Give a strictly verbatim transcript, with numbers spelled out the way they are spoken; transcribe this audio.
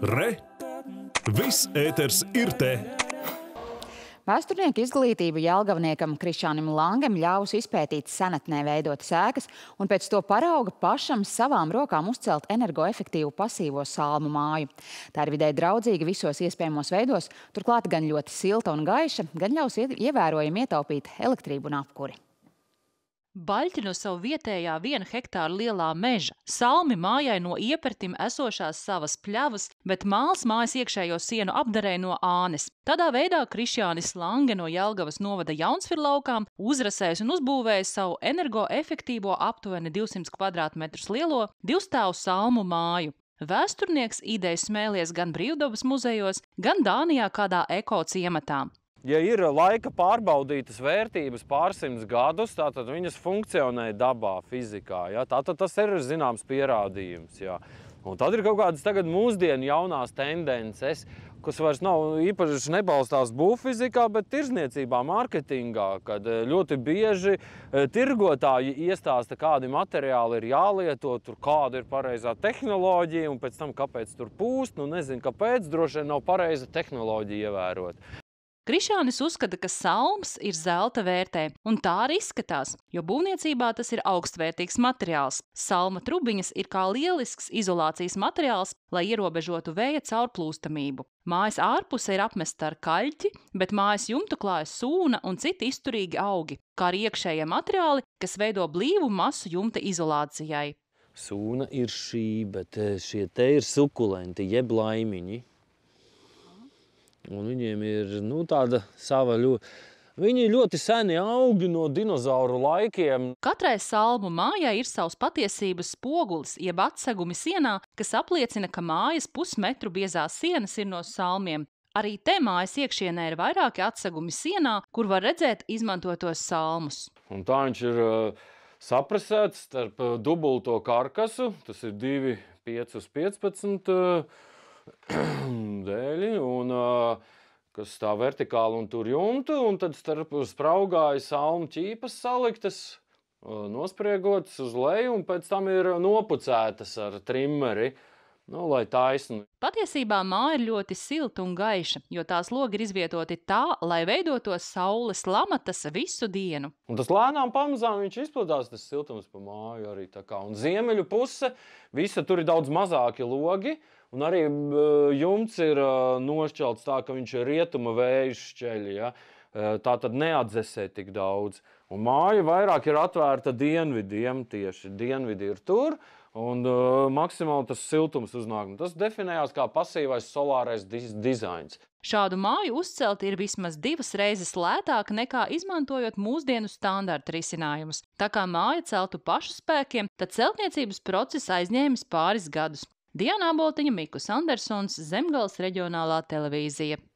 Re! Viss ēters ir te! Vēsturnieka izglītība jelgavniekam Krišjānim Langem ļāvusi izpētīt senatnē veidotas ēkas un pēc to parauga pašam savām rokām uzcelt energoefektīvu pasīvo salmu māju. Tā ir vidē draudzīga visos iespējamos veidos, turklāt gan ļoti silta un gaiša, gan ļaus ievērojami ietaupīt elektrību un apkuri. Baļķi no savu vietējā viena hektāra lielā meža, salmi mājai no iepertim esošās savas pļavas, bet māls mājas iekšējo sienu apdarē no ānes. Tādā veidā Krišjānis Lange no Jelgavas novada Jaunsvirlaukām uzrasējis un uzbūvējis savu energoefektīvo aptuveni divsimt kvadrātmetrus lielo divstāvu salmu māju. Vēsturnieks idejas smēlies gan Brīvdabas muzejos, gan Dānijā kādā eko ciematā. Ja ir laika pārbaudītas vērtības pārsimts gadus, tātad viņas funkcionē dabā, fizikā. Ja? Tātad tas ir zināms pierādījums. Ja? Un tad ir kaut kādas tagad mūsdienu jaunās tendences, kas vairs nav īpaši nebalstās būvfizikā, bet tirzniecībā, mārketingā, kad ļoti bieži tirgotāji iestāsta, kādi materiāli ir jālieto, tur kāda ir pareizā tehnoloģija, un pēc tam kāpēc tur pūst, nu nezinu kāpēc, droši vien nav pareiza tehnoloģija ievērot. Krišjānis uzskata, ka salms ir zelta vērtē, un tā arī izskatās, jo būvniecībā tas ir augstvērtīgs materiāls. Salma trubiņas ir kā lielisks izolācijas materiāls, lai ierobežotu vēja caurplūstamību. Mājas ārpuse ir apmesta ar kaļķi, bet mājas jumtu klājas sūna un citi izturīgi augi, kā arī iekšējie materiāli, kas veido blīvu masu jumta izolācijai. Sūna ir šī, bet šie te ir sukulenti, jeb laimiņi. Un viņiem ir nu, tāda sava ļoti... Viņi ļoti seni augi no dinozauru laikiem. Katrai salmu mājai ir savs patiesības spogulis, jeb atsegumi sienā, kas apliecina, ka mājas pusmetru biezās sienas ir no salmiem. Arī te mājas iekšienē ir vairāki atsegumi sienā, kur var redzēt izmantotos salmus. Un tā viņš ir uh, saprasēts starp uh, dubulto karkasu, tas ir divi pieci uz piecpadsmit uh, dēļi, un, kas tā vertikāli un tur jumtu, un tad starp spraugāja salmu ķīpas saliktas, nospriegotas uz leju, un pēc tam ir nopucētas ar trimmeri, nu, lai taisnu. Patiesībā māja ir ļoti silta un gaiša, jo tās logi ir izvietoti tā, lai veidotos saules lamatas visu dienu. Un tas lēnām pamazām viņš izplatās, tas siltums pa māju arī tā kā. Un ziemeļu puse, visa tur ir daudz mazāki logi, un arī jumts ir nošķelts tā, ka viņš ir rietuma vēju šķeļi, ja? Tā tad neatdzesē tik daudz. Un māja vairāk ir atvērta dienvidiem tieši. Dienvidi ir tur, un uh, maksimāli tas siltums uznāk. Tas definējās kā pasīvais solārais diz dizains. Šādu māju uzcelt ir vismaz divas reizes lētāk nekā izmantojot mūsdienu standarta risinājumus. Tā kā māja celtu pašu spēkiem, tad celtniecības process aizņēmis pāris gadus. Diana Aboltiņa, Mikus Andersons, Zemgales reģionālā televīzija.